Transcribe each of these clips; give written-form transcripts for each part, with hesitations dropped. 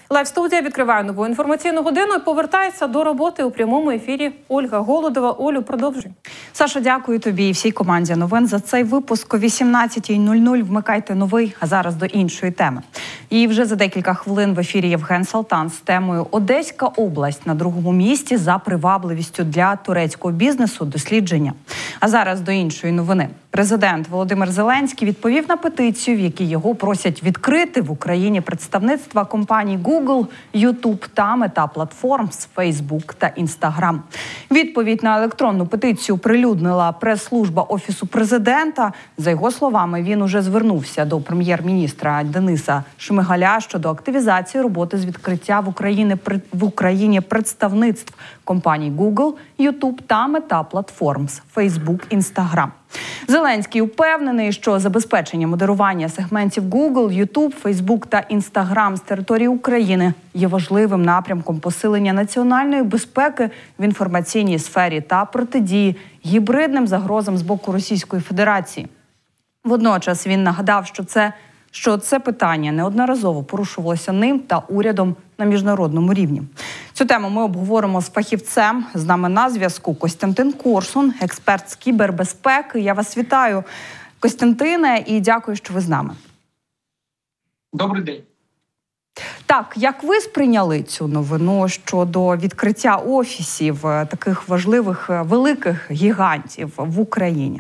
Лайв-студія відкриває нову інформаційну годину і повертається до роботи у прямому ефірі Ольга Голодова. Олю, продовжуй. Саша, дякую тобі і всій команді новин за цей випуск. О 18:00 вмикайте новий, а зараз до іншої теми. І вже за декілька хвилин в ефірі Євген Салтан з темою «Одеська область на другому місці за привабливістю для турецького бізнесу. Дослідження». А зараз до іншої новини. Президент Володимир Зеленський відповів на петицію, в якій його просять відкрити в Україні представництва компаній Google, YouTube та мета-платформ з Facebook та Instagram. Відповідь на електронну петицію прилюднила прес-служба Офісу президента. За його словами, він уже звернувся до прем'єр-міністра Дениса Шмигаля щодо активізації роботи з відкриття в Україні представництв компаній Google, YouTube та мета-платформ з Facebook, Instagram. Зеленський упевнений, що забезпечення модерування сегментів Google, YouTube, Facebook та Instagram з території України є важливим напрямком посилення національної безпеки в інформаційній сфері та протидії гібридним загрозам з боку Російської Федерації. Водночас він нагадав, що це питання неодноразово порушувалося ним та урядом на міжнародному рівні. Цю тему ми обговоримо з фахівцем. З нами на зв'язку Костянтин Корсун, експерт з кібербезпеки. Я вас вітаю, Костянтине, і дякую, що ви з нами. Добрий день. Так, як ви сприйняли цю новину щодо відкриття офісів таких важливих, великих гігантів в Україні?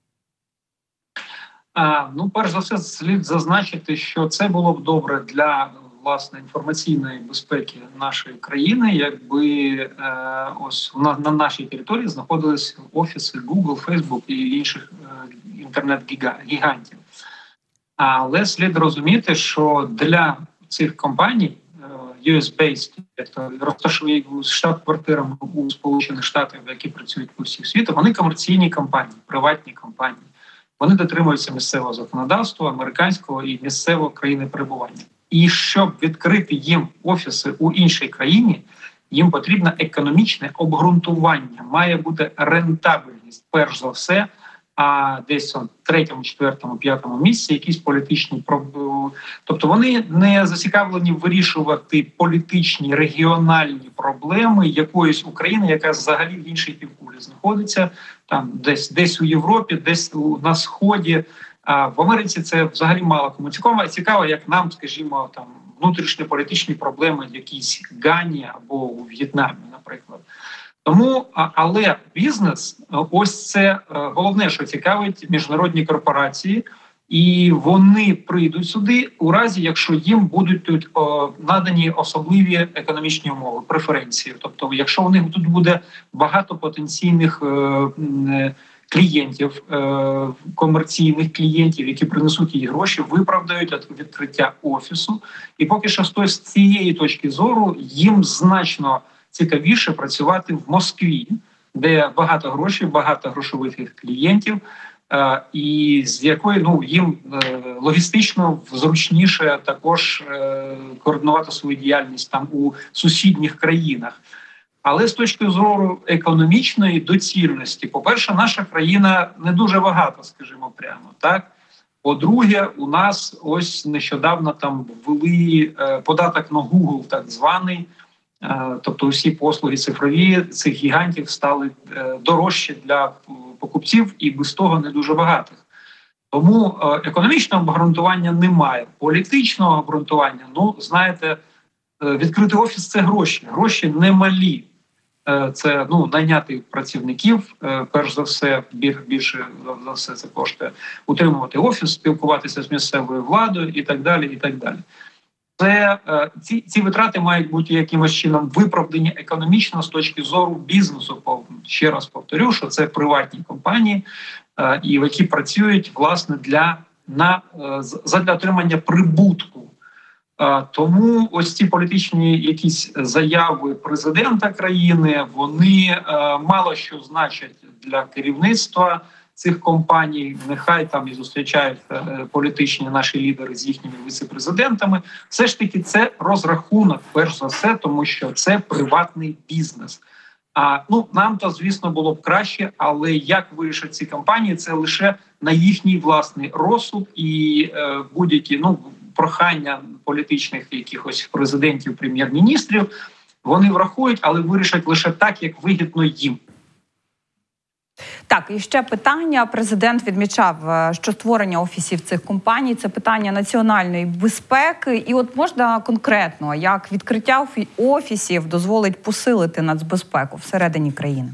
Перш за все, слід зазначити, що це було б добре для власне інформаційної безпеки нашої країни, якби ось на нашій території знаходились офіси Google, Facebook і інших інтернет-гігантів. Але слід розуміти, що для цих компаній US-based, тобто розташовані штаб-квартирами у Сполучених Штатах, які працюють по всіх світу, вони комерційні компанії, приватні компанії. Вони дотримуються місцевого законодавства, американського і місцевого країни перебування. І щоб відкрити їм офіси у іншій країні, їм потрібно економічне обґрунтування. Має бути рентабельність, перш за все, а десь в 3-му, 4-му, 5-му місці якісь політичні проблеми. Тобто вони не зацікавлені вирішувати політичні, регіональні проблеми якоїсь України, яка взагалі в іншій півкулі знаходиться, там десь у Європі, десь на Сході. А в Америці це взагалі мало кому цікаво, як нам, скажімо, там внутрішньополітичні проблеми якісь Гані або у В'єтнамі, наприклад. Тому, але бізнес, ось це головне, що цікавить міжнародні корпорації, і вони прийдуть сюди у разі, якщо їм будуть тут надані особливі економічні умови, преференції. Тобто, якщо у них тут буде багато потенційних клієнтів, комерційних клієнтів, які принесуть їй гроші, виправдають відкриття офісу. І поки що з цієї точки зору їм значно цікавіше працювати в Москві, де багато грошей, багато грошових клієнтів, і з якої їм логістично зручніше також координувати свою діяльність там у сусідніх країнах. Але з точки зору економічної доцільності, по-перше, наша країна не дуже багата, скажімо прямо, так? По-друге, у нас ось нещодавно там ввели податок на Google, так званий, тобто усі послуги цифрові цих гігантів стали дорожчі для покупців і без того не дуже багатих. Тому економічного обґрунтування немає. Політичного обґрунтування, знаєте, відкрити офіс – це гроші. Гроші немалі. Це найняти працівників, перш за все, більше за все це коштує, утримувати офіс, спілкуватися з місцевою владою і так далі, і так далі. Ці витрати мають бути якимось чином виправдані економічно з точки зору бізнесу. Ще раз повторю, що це приватні компанії, і які працюють, власне, задля отримання прибутку. Тому ось ці політичні якісь заяви президента країни, вони мало що значать для керівництва цих компаній. Нехай там і зустрічають політичні наші лідери з їхніми віце-президентами. Все ж таки це розрахунок, перш за все, тому що це приватний бізнес. Нам-то, звісно, було б краще, але як вирішать ці компанії, це лише на їхній власний розсуд і будь-які, прохання політичних якихось президентів, прем'єр-міністрів вони врахують, але вирішать лише так, як вигідно їм. Так, і ще питання. Президент відмічав, що створення офісів цих компаній – це питання національної безпеки. І от можна конкретно, як відкриття офісів дозволить посилити нацбезпеку всередині країни?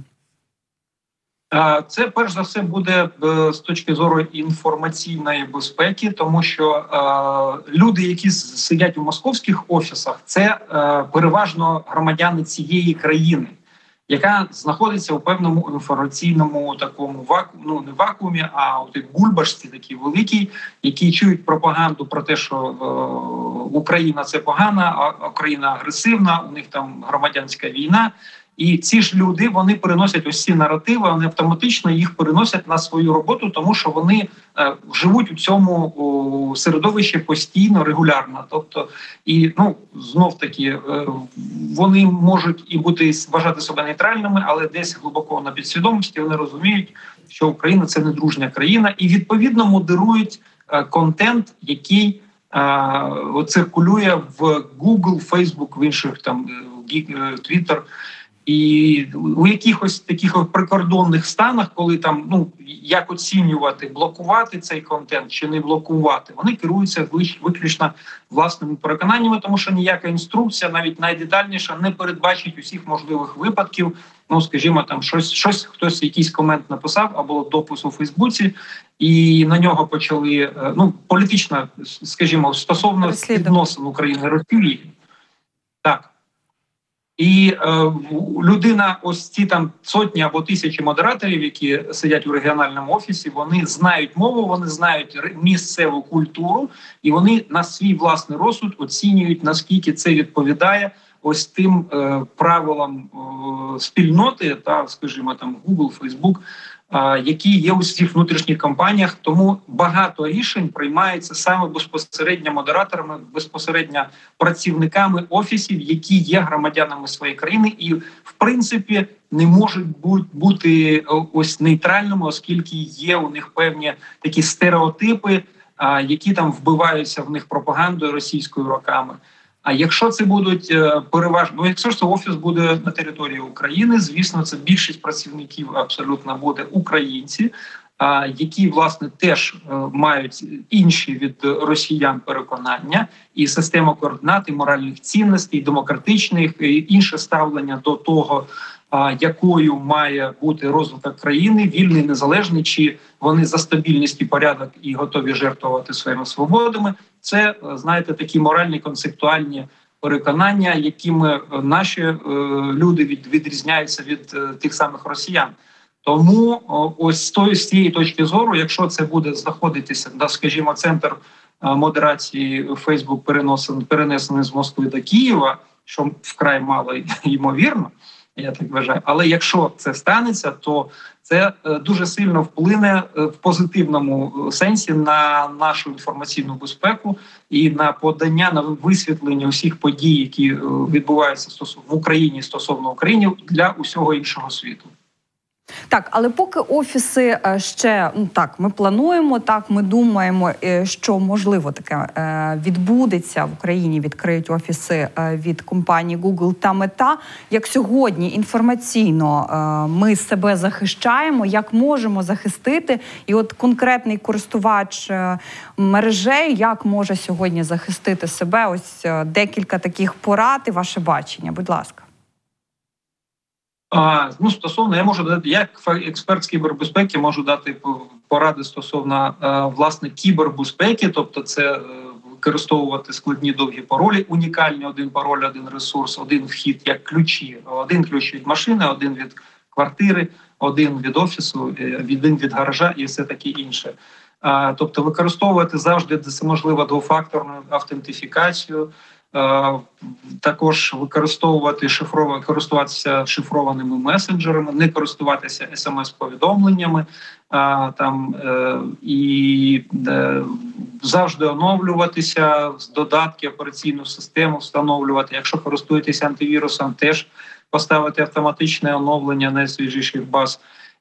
Це, перш за все, буде з точки зору інформаційної безпеки, тому що люди, які сидять у московських офісах, це переважно громадяни цієї країни, яка знаходиться у певному інформаційному такому не вакуумі, а у тій бульбашці такій великій, які чують пропаганду про те, що Україна – це погана, а Україна агресивна, у них там громадянська війна. І ці ж люди, вони переносять ось ці наративи, вони автоматично їх переносять на свою роботу, тому що вони живуть у цьому середовищі постійно, регулярно. Тобто, і знов таки вони можуть і вважати себе нейтральними, але десь глибоко на підсвідомості вони розуміють, що Україна – це не дружня країна, і відповідно модерують контент, який циркулює в Google, Facebook, в інших там Twitter. І у якихось таких прикордонних станах, коли там як оцінювати, блокувати цей контент чи не блокувати, вони керуються виключно власними переконаннями, тому що ніяка інструкція, навіть найдетальніша, не передбачить усіх можливих випадків. Скажімо, там хтось якийсь комент написав або допис у Фейсбуці, і на нього почали політично, скажімо, стосовно відносин України і Росії. Так. І людина, ось ці там сотні або тисячі модераторів, які сидять у регіональному офісі, вони знають мову, вони знають місцеву культуру, і вони на свій власний розсуд оцінюють, наскільки це відповідає ось тим правилам спільноти, та, скажімо, там Google, Facebook, які є у цих внутрішніх компаніях. Тому багато рішень приймається саме безпосередньо модераторами, безпосередньо працівниками офісів, які є громадянами своєї країни і, в принципі, не можуть бути ось нейтральними, оскільки є у них певні такі стереотипи, які там вбиваються в них пропагандою російською роками. А якщо це будуть переважно, якщо ж це офіс буде на території України, звісно, це більшість працівників абсолютно буде українці, які, власне, теж мають інші від росіян переконання і систему координат, і моральних цінностей, і демократичних, і інше ставлення до того, якою має бути розвиток країни, вільний, незалежний, чи вони за стабільність і порядок і готові жертвувати своїми свободами. Це, знаєте, такі моральні, концептуальні переконання, якими наші люди відрізняються від тих самих росіян. Тому ось з цієї точки зору, якщо це буде знаходитися, скажімо, центр модерації Facebook перенесений з Москви до Києва, що вкрай мало ймовірно, я так вважаю. Але якщо це станеться, то це дуже сильно вплине в позитивному сенсі на нашу інформаційну безпеку і на подання, на висвітлення усіх подій, які відбуваються в Україні стосовно України, для усього іншого світу. Так, але поки офіси ще, ми плануємо, ми думаємо, що можливо таке відбудеться в Україні, відкриють офіси від компанії Google та Мета. Як сьогодні інформаційно ми себе захищаємо, як можемо захистити? І от конкретний користувач мережей, як може сьогодні захистити себе? Ось декілька таких порад і ваше бачення, будь ласка. Стосовно, я можу дати, як експерт з кібербезпеки, можу дати поради стосовно, власне, кібербезпеки, тобто це використовувати складні довгі паролі, унікальні, один пароль, один ресурс, один вхід, як ключі, один ключ від машини, один від квартири, один від офісу, один від гаража і все таке інше. Тобто використовувати завжди, де це можливо, двофакторну автентифікацію, також користуватися шифрованими месенджерами, не користуватися смс-повідомленнями і завжди оновлюватися, з додатки, операційну систему встановлювати. Якщо користуєтеся антивірусом, теж поставити автоматичне оновлення найсвіжіших баз.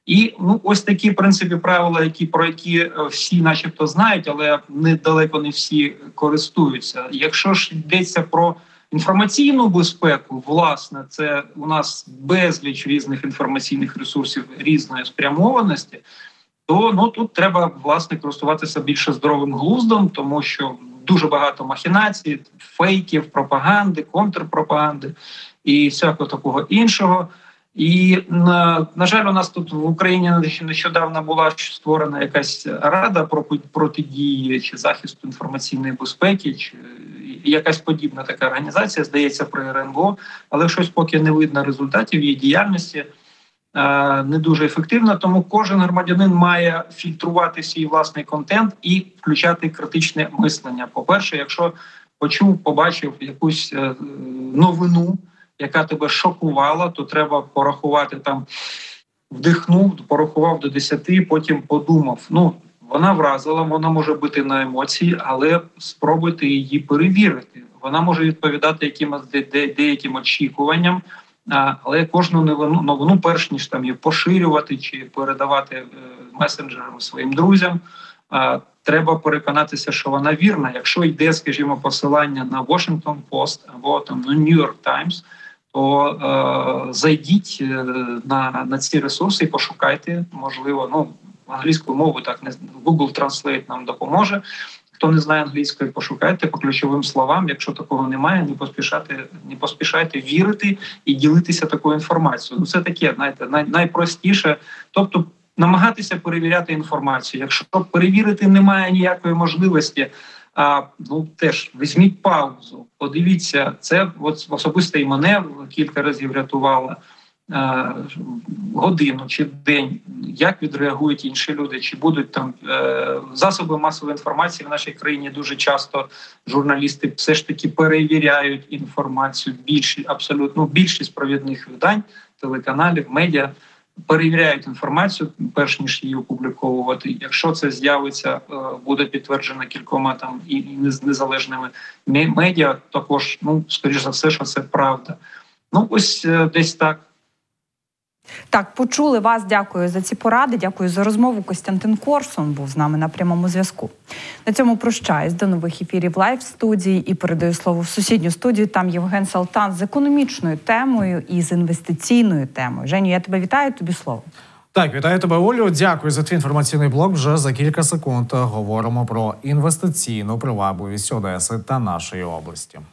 І ось такі, в принципі, правила, про які всі начебто знають, але недалеко не всі користуються. Якщо ж йдеться про інформаційну безпеку, власне, це у нас безліч різних інформаційних ресурсів різної спрямованості, то тут треба, власне, користуватися більше здоровим глуздом, тому що дуже багато махінацій, фейків, пропаганди, контрпропаганди і всякого такого іншого. І, на жаль, у нас тут в Україні нещодавно була створена якась рада протидії чи захисту інформаційної безпеки, чи якась подібна така організація, здається, при РНБО, але щось поки не видно результатів її діяльності, не дуже ефективно, тому кожен громадянин має фільтрувати свій власний контент і включати критичне мислення. По-перше, якщо побачив якусь новину, яка тебе шокувала, то треба порахувати там, вдихнув, порахував до 10, потім подумав. Вона вразила, вона може бути на емоції, але спробуйте її перевірити. Вона може відповідати якимось деяким очікуванням, але кожну новину, перш ніж там її поширювати чи передавати месенджерам своїм друзям, треба переконатися, що вона вірна. Якщо йде, скажімо, посилання на Washington Post або там на New York Times, то зайдіть на ці ресурси і пошукайте, можливо, англійською мовою, так, Google Translate нам допоможе. Хто не знає англійської, пошукайте по ключовим словам. Якщо такого немає, не поспішайте вірити і ділитися такою інформацією. Це таке, знаєте, найпростіше. Тобто намагатися перевіряти інформацію. Якщо перевірити немає ніякої можливості, теж візьміть паузу, подивіться. Це особисто і мене кілька разів рятувало. Годину чи день, як відреагують інші люди, чи будуть там засоби масової інформації в нашій країні. Дуже часто журналісти все ж таки перевіряють інформацію. Більшість провідних видань, телеканалів, медіа перевіряють інформацію, перш ніж її опубліковувати. Якщо це з'явиться, буде підтверджено кількома там і незалежними медіа, також, скоріш за все, що це правда. Ось десь так. Так, почули вас. Дякую за ці поради. Дякую за розмову. Костянтин Корсун був з нами на прямому зв'язку. На цьому прощаюсь. До нових ефірів лайв-студії і передаю слово в сусідню студію. Там Євген Салтан з економічною темою і з інвестиційною темою. Женю, я тебе вітаю, тобі слово. Так, вітаю тебе, Олю. Дякую за твій інформаційний блок. Вже за кілька секунд говоримо про інвестиційну привабливість Одеси та нашої області.